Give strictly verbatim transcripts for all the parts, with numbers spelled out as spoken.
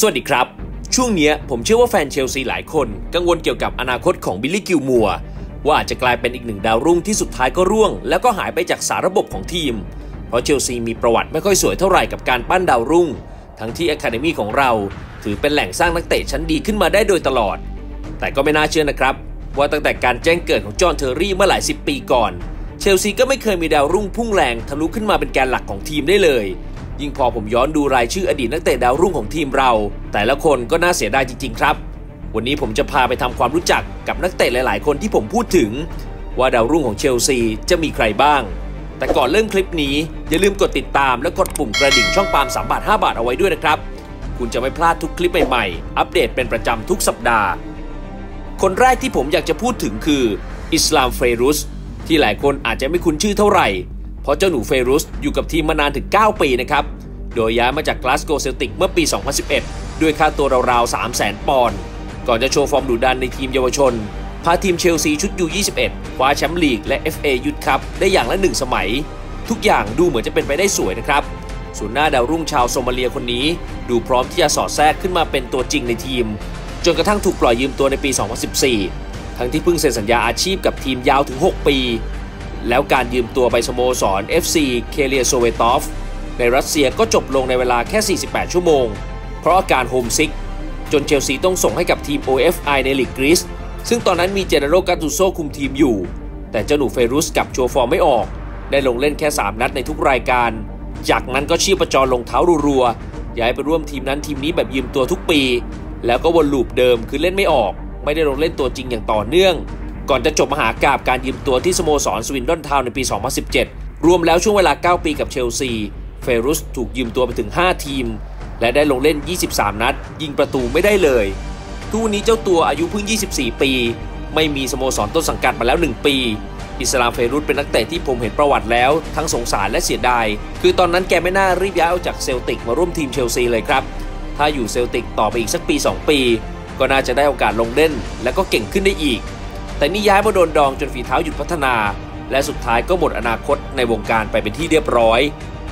สวัสดีครับช่วงนี้ผมเชื่อว่าแฟนเชลซีหลายคนกังวลเกี่ยวกับอนาคตของบิลลี่กิลมัวร์ว่าอาจจะกลายเป็นอีกหนึ่งดาวรุ่งที่สุดท้ายก็ร่วงแล้วก็หายไปจากสาระบบของทีมเพราะเชลซีมีประวัติไม่ค่อยสวยเท่าไหร่กับการปั้นดาวรุ่งทั้งที่อะคาเดมี่ของเราถือเป็นแหล่งสร้างนักเตะชั้นดีขึ้นมาได้โดยตลอดแต่ก็ไม่น่าเชื่อนะครับว่าตั้งแต่การแจ้งเกิดของจอห์นเทอร์รี่เมื่อหลายสิบปีก่อนเชลซีก็ไม่เคยมีดาวรุ่งพุ่งแรงทะลุขึ้นมาเป็นแกนหลักของทีมได้เลยยิ่งพอผมย้อนดูรายชื่ออดีตนักเตะดาวรุ่งของทีมเราแต่ละคนก็น่าเสียดายจริงๆครับวันนี้ผมจะพาไปทำความรู้จักกับนักเตะหลายๆคนที่ผมพูดถึงว่าดาวรุ่งของเชลซีจะมีใครบ้างแต่ก่อนเริ่มคลิปนี้อย่าลืมกดติดตามและกดปุ่มกระดิ่งช่องปาล์มสามบาทห้าบาทเอาไว้ด้วยนะครับคุณจะไม่พลาดทุกคลิปใหม่ๆอัปเดตเป็นประจำทุกสัปดาห์คนแรกที่ผมอยากจะพูดถึงคืออิสลามเฟรุสที่หลายคนอาจจะไม่คุ้นชื่อเท่าไหร่เพราะเจ้าหนูเฟรุสอยู่กับทีมมานานถึงเก้าปีนะครับโดยย้ายมาจากกลาสโกเซลติกเมื่อปี สองพันสิบเอ็ด ด้วยค่าตัวราวๆ สามแสน ปอนด์ก่อนจะโชว์ฟอร์มดุดันในทีมเยาวชนพาทีมเชลซีชุด ยู ยี่สิบเอ็ด คว้าแชมป์ลีกและ เอฟ เอ Youth Cup ได้อย่างละหนึ่งสมัยทุกอย่างดูเหมือนจะเป็นไปได้สวยนะครับส่วนหน้าดาวรุ่งชาวโซมาเลียคนนี้ดูพร้อมที่จะสอดแทรกขึ้นมาเป็นตัวจริงในทีมจนกระทั่งถูกปล่อยยืมตัวในปี สองพันสิบสี่ ทั้งที่เพิ่งเซ็นสัญญาอาชีพกับทีมยาวถึงหกปีแล้วการยืมตัวไปสโมสร เอฟ ซี เคเลียโซเวตอฟในรัสเซียก็จบลงในเวลาแค่สี่สิบแปดชั่วโมงเพราะอาการโฮมซิกจนเชลซีต้องส่งให้กับทีม โอ เอฟ ไอ ในลีกกรีซซึ่งตอนนั้นมีเจเนโรกาตูโซคุมทีมอยู่แต่เจ้าหนูเฟรุสกับโชว์ฟอร์มไม่ออกได้ลงเล่นแค่สามนัดในทุกรายการจากนั้นก็ชีพจรลงเท้ารัวๆย้ายไปร่วมทีมนั้นทีมนี้แบบยืมตัวทุกปีแล้วก็วนลูปเดิมคือเล่นไม่ออกไม่ได้ลงเล่นตัวจริงอย่างต่อเนื่องก่อนจะจบมหากาพย์การยืมตัวที่สโมสรสวินดอนทาวน์ในปี สองพันสิบเจ็ด รวมแล้วช่วงเวลาเก้าปีกับเชลซีเฟรุสถูกยืมตัวไปถึงห้าทีมและได้ลงเล่นยี่สิบสามนัดยิงประตูไม่ได้เลยทุกวันนี้เจ้าตัวอายุเพิ่งยี่สิบสี่ปีไม่มีสโมสรต้นสังกัดมาแล้วหนึ่งปีอิสลามเฟรุสเป็นนักเตะที่ผมเห็นประวัติแล้วทั้งสงสารและเสียดายคือตอนนั้นแกไม่น่ารีบย้ายออกจากเซลติกมาร่วมทีมเชลซีเลยครับถ้าอยู่เซลติกต่อไปอีกสักปีสองปีก็น่าจะได้โอกาสลงเล่นและก็เก่งขึ้นได้อีกแต่นี่ย้ายมาโดนดองจนฝีเท้าหยุดพัฒนาและสุดท้ายก็หมดอนาคตในวงการไปเป็นที่เรียบร้อย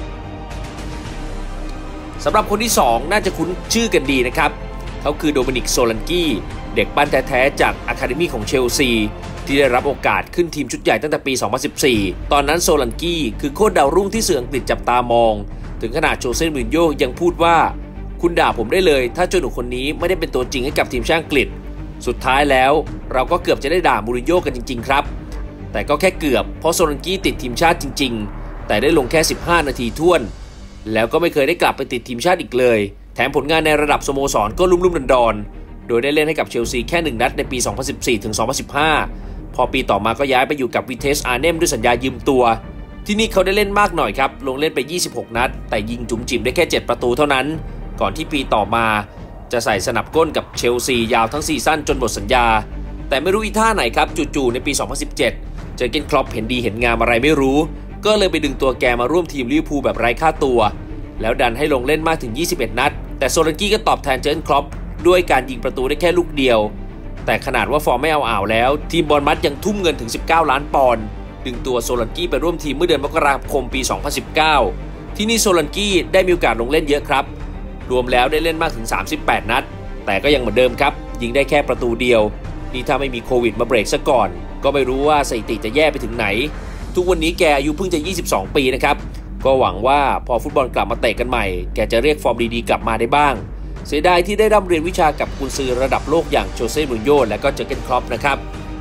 สำหรับคนที่สองน่าจะคุ้นชื่อกันดีนะครับเขาคือโดมินิกโซลันกี้เด็กปั้นแท้ๆจากอะคาเดมี่ของเชลซีที่ได้รับโอกาสขึ้นทีมชุดใหญ่ตั้งแต่ปี สองพันสิบสี่ ตอนนั้นโซลันกี้คือโค้ชดาวรุ่งที่สื่ออังกฤษจับตามองถึงขนาดโจเซ่ มูรินโญ่ยังพูดว่าคุณด่าผมได้เลยถ้าเจ้าหนูคนนี้ไม่ได้เป็นตัวจริงให้กับทีมชาติอังกฤษสุดท้ายแล้วเราก็เกือบจะได้ด่ามูรินโญ่กันจริงๆครับแต่ก็แค่เกือบเพราะโซลันกี้ติดทีมชาติจริงๆแต่ได้ลงแค่สิบห้านาทีท้วนแล้วก็ไม่เคยได้กลับไปติดทีมชาติอีกเลยแถมผลงานในระดับสโมสรก็ลุ่มๆดอนๆโดยได้เล่นให้กับเชลซีแค่หนึ่งนัดในปี สองพันสิบสี่ถึงสองพันสิบห้า พอปีต่อมาก็ย้ายไปอยู่กับวิเทสอาร์เนมด้วยสัญญายืมตัวที่นี่เขาได้เล่นมากหน่อยครับลงเล่นไปยี่สิบหกนัดแต่ยิงจุ๋มจิ๋มได้แค่เจ็ดประตูเท่านั้นก่อนที่ปีต่อมาจะใส่สนับก้นกับเชลซียาวทั้งซีซั่นจนหมดสัญญาแต่ไม่รู้อีท่าไหนครับจู่ๆในปี สองพันสิบเจ็ด เจอร์เกน คล็อปเห็นดีเห็นงามอะไรไม่รู้ก็เลยไปดึงตัวแกมาร่วมทีมลิเวอร์พูลแบบไร้ค่าตัวแล้วดันให้ลงเล่นมากถึงยี่สิบเอ็ดนัดแต่โซลันกี้ก็ตอบแทนเจอร์เกน คล็อปด้วยการยิงประตูได้แค่ลูกเดียวแต่ขนาดว่าฟอร์มไม่เอาอ่าวแล้วทีมบอร์นมัธยังทุ่มเงินถึงสิบเก้าล้านปอนด์ดึงตัวโซลันกี้ไปร่วมทีมเมื่อเดือนมกราคมปี สองพันสิบเก้า ที่นี่โซลันกี้ได้มีโอกาสลงเล่นเยอะครับรวมแล้วได้เล่นมากถึงสามสิบแปดนัดแต่ก็ยังเหมือนเดิมครับยิงได้แค่ประตูเดียวนี่ถ้าไม่มีโควิดมาเบรกซะก่อนก็ไม่รู้ว่าสถิติจะแย่ไปถึงไหนทุกวันนี้แกอายุเพิ่งจะยี่สิบสองปีนะครับก็หวังว่าพอฟุตบอลกลับมาเตะกันใหม่แกจะเรียกฟอร์มดีๆกลับมาได้บ้างเสียดายที่ได้ร่ำเรียนวิชากับกุนซือระดับโลกอย่างโจเซ่ มูรินโญ่และก็เจอร์เกน คล็อปนะครับ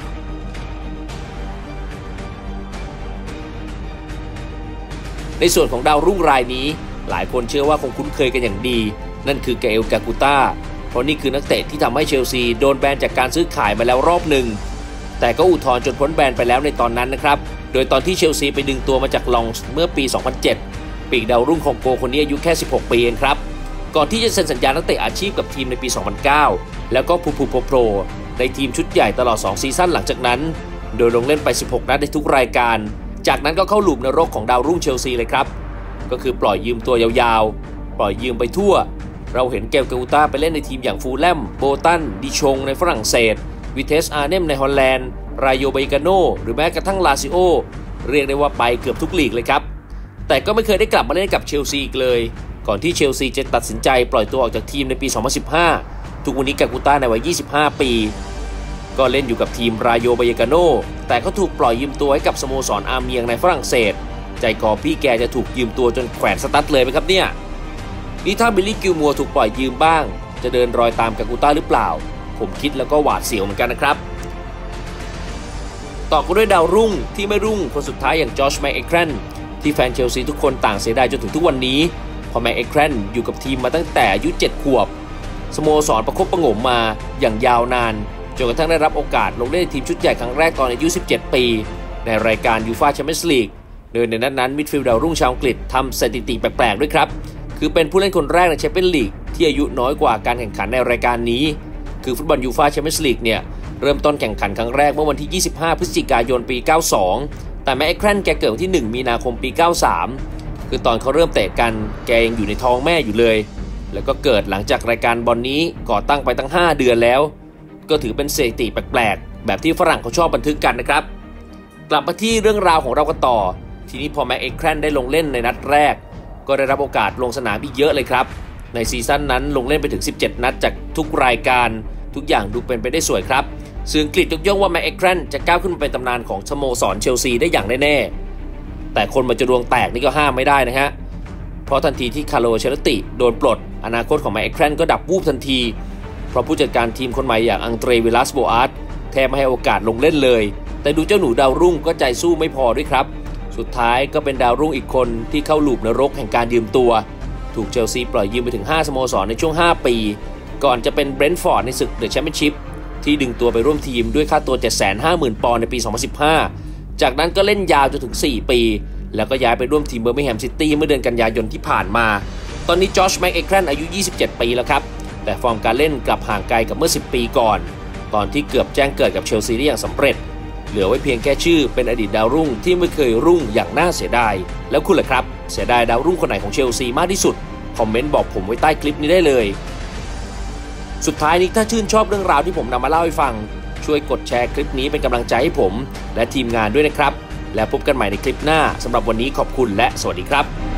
ในส่วนของดาวรุ่งรายนี้หลายคนเชื่อว่าคงคุ้นเคยกันอย่างดีนั่นคือเกเอล กากูต้าเพราะนี่คือนักเตะที่ทำให้เชลซีโดนแบนจากการซื้อขายมาแล้วรอบหนึ่งแต่ก็อุทธรณ์จนพ้นแบนไปแล้วในตอนนั้นนะครับโดยตอนที่เชลซีไปดึงตัวมาจากลองส์เมื่อปี สองพันเจ็ด ปีกดาวรุ่งของโกคนนี้อายุแค่สิบหกปีเองครับก่อนที่จะเซ็นสัญญานักเตะอาชีพกับทีมในปี สองพันเก้า แล้วก็พูพูโปรในทีมชุดใหญ่ตลอดสองซีซั่นหลังจากนั้นโดยลงเล่นไปสิบหกนัดในทุกรายการจากนั้นก็เข้าหลุมนรกของดาวรุ่งเชลซีเลยครับก็คือปล่อยยืมตัวยาวๆปล่อยยืมไปทั่วเราเห็นเกล กากูต้าไปเล่นในทีมอย่างฟูลแลมโบตันดิชงในฝรั่งเศสวิเทสอาร์เนมในฮอลแลนด์รายโยไบกาโนหรือแม้กระทั่งลาซิโอเรียกได้ว่าไปเกือบทุกลีกเลยครับแต่ก็ไม่เคยได้กลับมาเล่นกับเชลซีอีกเลยก่อนที่เชลซีจะตัดสินใจปล่อยตัวออกจากทีมในปี สองพันสิบห้า ทุกวันนี้กากูต้าในวัย ยี่สิบห้า ปีก็เล่นอยู่กับทีมรายโยบายกาโนแต่ก็ถูกปล่อยยืมตัวให้กับสโมสรอาร์เมียงในฝรั่งเศสใจคอพี่แกจะถูกยืมตัวจนแขวนสตั๊ดเลยไหมครับเนี่ยนี่ถ้าบิลลี่กิลมัวร์ถูกปล่อยยืมบ้างจะเดินรอยตามกากูต้าหรือเปล่าผมคิดแล้วก็หวาดเสียวเหมือนกันนะครับต่อกันด้วยดาวรุ่งที่ไม่รุ่งคนสุดท้ายอย่างจอชแมคเอเครนที่แฟนเชลซีทุกคนต่างเสียดายจนถึงทุกวันนี้พอแมคเอเครนอยู่กับทีมมาตั้งแต่อายุเจ็ดขวบสโมสรประคบประหงมมาอย่างยาวนานจนกระทั่งได้รับโอกาสลงเล่นทีมชุดใหญ่ครั้งแรกตอนอายุสิบเจ็ดปีในรายการยูฟ่าแชมเปี้ยนส์ลีกโดยในนัดนั้นมิดฟิลด์ดาวรุ่งชาวอังกฤษทำสถิติแปลกๆด้วยครับคือเป็นผู้เล่นคนแรกในแชมเปี้ยนส์ลีกที่อายุน้อยกว่าการแข่งขันในรายการนี้คือฟุตบอลยูฟ่าแชมเปี้ยนส์ลีกเนี่ยเริ่มต้นแข่งขันครั้งแรกเมื่อวันที่ยี่สิบห้าพฤศจิกายนปีเก้าสองแต่แมคเอเครนแกเกิดวันที่หนึ่งมีนาคมปีเก้าสามคือตอนเขาเริ่มเตะกันแกยังอยู่ในท้องแม่อยู่เลยแล้วก็เกิดหลังจากรายการบอลนี้ก่อตั้งไปตั้งห้าเดือนแล้วก็ถือเป็นสถิติแปลกๆแบบที่ฝรั่งเขาชอบบันทึกกันนะครับกลับมาที่เรื่องราวของเรากันต่อทีนี้พอแมคเอเครนได้ลงเล่นในนัดแรกก็ได้รับโอกาสลงสนามอีกเยอะเลยครับในซีซั่นนั้นลงเล่นไปถึงสิบเจ็ดนัดจากทุกรายการทุกอย่างดูเป็นไปได้สวยครับสื่ออังกฤษยกย่องว่าแมคเอเครนจะก้าวขึ้นมาเป็นตำนานของสโมสรเชลซีได้อย่างแน่ๆแต่คนมันจะดวงแตกนี่ก็ห้ามไม่ได้นะฮะเพราะทันทีที่คาร์โล เชลติโดนปลดอนาคตของแมคเอเครนก็ดับวูบทันทีเพราะผู้จัดการทีมคนใหม่อย่างอังเตร วิลลัสโบอาร์ตแทบไม่ให้โอกาสลงเล่นเลยแต่ดูเจ้าหนูดาวรุ่งก็ใจสู้ไม่พอด้วยครับสุดท้ายก็เป็นดาวรุ่งอีกคนที่เข้าลูปนรกแห่งการยืมตัวถูกเชลซีปล่อยยืมไปถึงห้าสโมสรในช่วงห้าปีก่อนจะเป็นเบรนท์ฟอร์ดในศึกเดอะแชมเปี้ยนชิพที่ดึงตัวไปร่วมทีมด้วยค่าตัว เจ็ดแสนห้าหมื่น ปอนด์ในปี สองพันสิบห้า จากนั้นก็เล่นยาวจนถึงสี่ปีแล้วก็ย้ายไปร่วมทีมเบอร์มิงแฮมซิตี้เมื่อเดือนกันยายนที่ผ่านมาตอนนี้จอชแมคเอเครนอายุยี่สิบเจ็ดปีแล้วครับแต่ฟอร์มการเล่นกลับห่างไกลกับเมื่อสิบปีก่อนตอนที่เกือบแจ้งเกิดกับเชลซีได้อย่างสำเร็จเหลือไว้เพียงแค่ชื่อเป็นอดีตดาวรุ่งที่ไม่เคยรุ่งอย่างน่าเสียดายแล้วคุณล่ะครับเสียดายดาวรุ่งคนไหนของเชลซีมากที่สุดคอมเมนต์บอกผมไว้ใต้คลิปนี้ได้เลยสุดท้ายนี้ถ้าชื่นชอบเรื่องราวที่ผมนำมาเล่าให้ฟังช่วยกดแชร์คลิปนี้เป็นกำลังใจให้ผมและทีมงานด้วยนะครับแล้วพบกันใหม่ในคลิปหน้าสำหรับวันนี้ขอบคุณและสวัสดีครับ